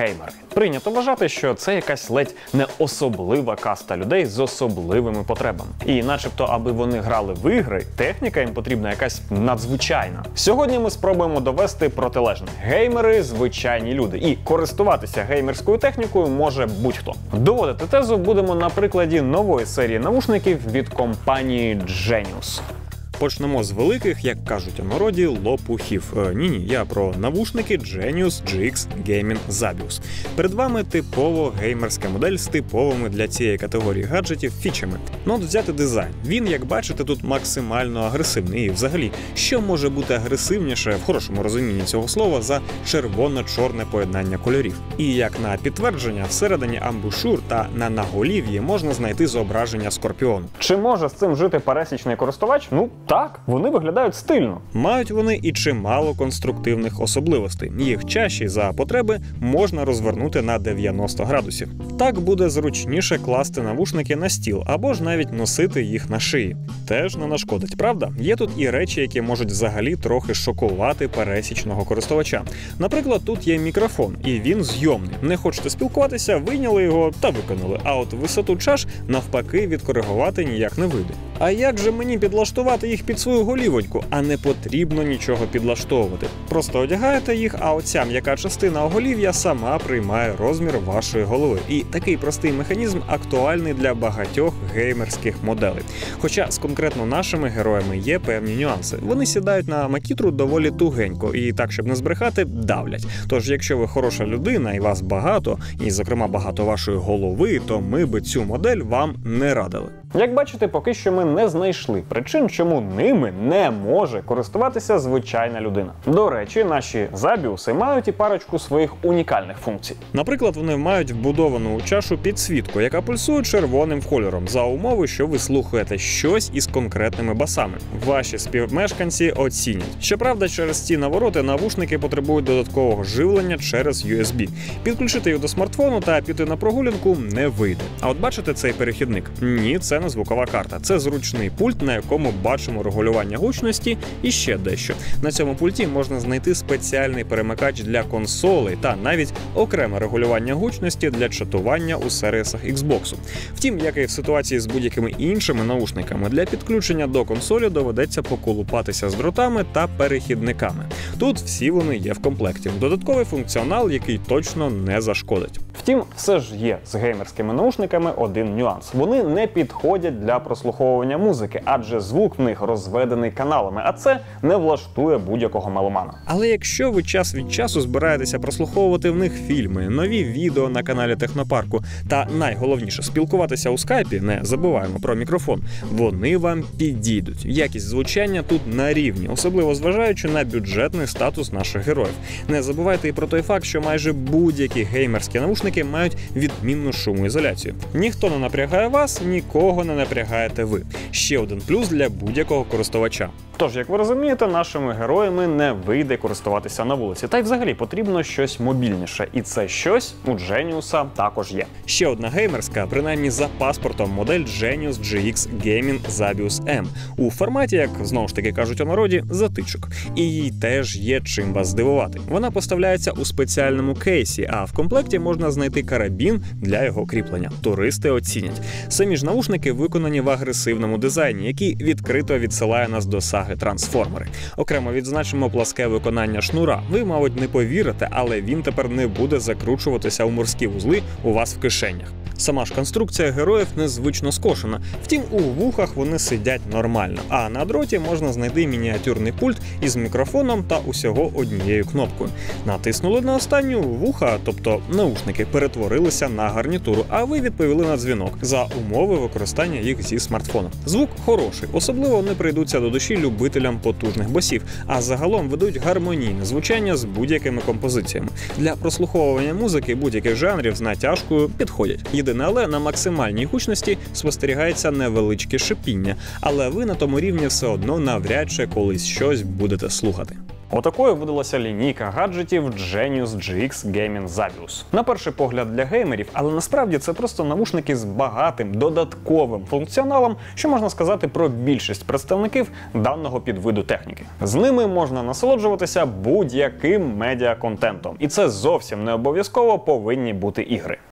геймери. Прийнято вважати, що це якась ледь не особлива каста людей з особливими потребами. І начебто, аби вони грали в ігри, техніка їм потрібна якась надзвичайна. Сьогодні ми спробуємо довести протилежне. Геймери – звичайні люди. І користуватися геймерською технікою може будь-хто. Доводити тезу будемо на прикладі нової серії навушників від компанії Genius. Почнемо з великих, як кажуть у народі, лопухів. Ні, я про навушники Genius GX Gaming Zabius. Перед вами типово геймерська модель з типовими для цієї категорії гаджетів фічами. Ну от взяти дизайн. Він, як бачите, тут максимально агресивний. І взагалі, що може бути агресивніше, в хорошому розумінні цього слова, за червоно-чорне поєднання кольорів. І як на підтвердження, всередині амбушур та на наголів'ї можна знайти зображення скорпіону. Чи може з цим жити пересічний користувач? Ну, так, вони виглядають стильно. Мають вони і чимало конструктивних особливостей. Їх чаші за потреби можна розвернути на 90 градусів. Так буде зручніше класти навушники на стіл або ж навіть носити їх на шиї. Теж не нашкодить, правда? Є тут і речі, які можуть взагалі трохи шокувати пересічного користувача. Наприклад, тут є мікрофон, і він зйомний. Не хочете спілкуватися, вийняли його та виконали. А от висоту чаш навпаки відкоригувати ніяк не вийде. А як же мені підлаштувати їх під свою голівоньку? А не потрібно нічого підлаштовувати. Просто одягаєте їх, а оця м'яка частина оголів'я сама приймає розмір вашої голови. І такий простий механізм актуальний для багатьох геймерських моделей. Хоча з конкретно нашими героями є певні нюанси. Вони сідають на макітру доволі тугенько і так, щоб не збрехати, давлять. Тож, якщо ви хороша людина і вас багато, і зокрема багато вашої голови, то ми би цю модель вам не радили. Як бачите, поки що ми не знайшли причин, чому ними не може користуватися звичайна людина. До речі, наші Zabius мають і парочку своїх унікальних функцій. Наприклад, вони мають вбудовану у чашу підсвітку, яка пульсує червоним кольором, за умови, що ви слухаєте щось із конкретними басами. Ваші співмешканці оцінять. Щоправда, через ці навороти навушники потребують додаткового живлення через USB. Підключити їх до смартфону та піти на прогулянку не вийде. А от бачите цей перехідник? Ні, це не звукова карта. Це зручний пульт, на якому бачимо регулювання гучності і ще дещо. На цьому пульті можна знайти спеціальний перемикач для консолей та навіть окреме регулювання гучності для чатування у сервісах Xbox. Втім, як і в ситуації з будь-якими іншими наушниками, для підключення до консолі доведеться поколупатися з дротами та перехідниками. Тут всі вони є в комплекті. Додатковий функціонал, який точно не зашкодить. Втім, все ж є з геймерськими наушниками один нюанс. Вони не підходять для прослуховування музики, адже звук в них розведений каналами, а це не влаштує будь-якого меломана. Але якщо ви час від часу збираєтеся прослуховувати в них фільми, нові відео на каналі Технопарку та найголовніше спілкуватися у скайпі, не забуваємо про мікрофон, вони вам підійдуть. Якість звучання тут на рівні, особливо зважаючи на бюджетний статус наших героїв. Не забувайте і про той факт, що майже будь-які геймерські навушники мають відмінну шумоізоляцію. Ніхто не напрягає вас, нікого не напрягаєте ви. Ще один плюс для будь-якого користувача. Тож, як ви розумієте, нашими героями не вийде користуватися на вулиці. Та й взагалі потрібно щось мобільніше. І це щось у Genius також є. Ще одна геймерська, принаймні за паспортом, модель Genius GX Gaming Zabius M. У форматі, як знову ж таки кажуть у народі, затичок. І їй теж є чим вас здивувати. Вона поставляється у спеціальному кейсі, а в комплекті можна знайти карабін для його кріплення. Туристи оцінять. Самі ж навушники виконані в агресивному дизайні, який відкрито відсилає нас до саги Трансформери. Окремо відзначимо пласке виконання шнура. Ви, мабуть, не повірите, але він тепер не буде закручуватися у морські вузли у вас в кишенях. Сама ж конструкція героїв незвично скошена, втім у вухах вони сидять нормально, а на дроті можна знайти мініатюрний пульт із мікрофоном та усього однією кнопкою. Натиснули на останню, вуха, тобто наушники, перетворилися на гарнітуру, а ви відповіли на дзвінок за умови використання їх зі смартфоном. Звук хороший, особливо не прийдуться до душі любителям потужних басів, а загалом ведуть гармонійне звучання з будь-якими композиціями. Для прослуховування музики будь-яких жанрів з натяжкою підходять. Єдине але на максимальній гучності спостерігається невеличке шипіння, але ви на тому рівні все одно навряд чи колись щось будете слухати. Отакою видалася лінійка гаджетів Genius GX Gaming Zavius. На перший погляд для геймерів, але насправді це просто навушники з багатим додатковим функціоналом, що можна сказати про більшість представників даного підвиду техніки. З ними можна насолоджуватися будь-яким медіаконтентом, і це зовсім не обов'язково повинні бути ігри.